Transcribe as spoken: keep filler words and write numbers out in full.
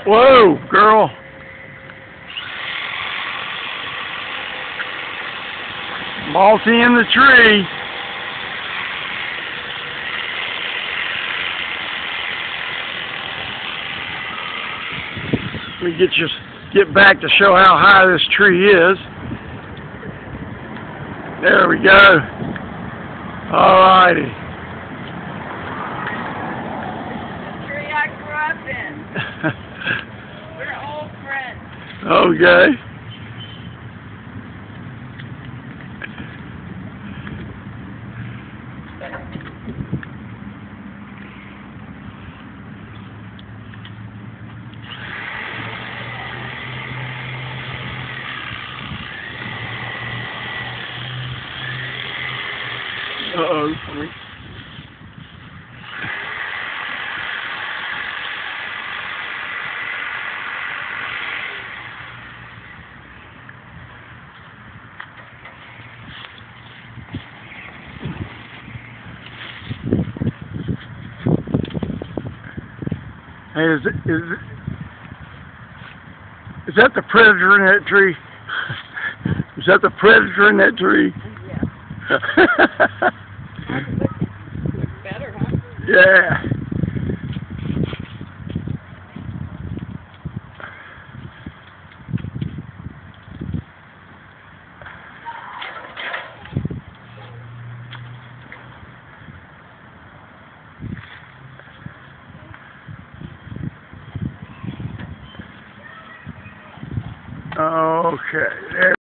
Whoa, girl. Multi in the tree. Let me get you get back to show how high this tree is. There we go. All righty. The tree I grew up in. We're old friends. Okay. Uh-oh. Hey, is it, is it, is that the predator in that tree? Is that the predator in that tree? Yeah. Looks better, huh? Yeah. Okay. There.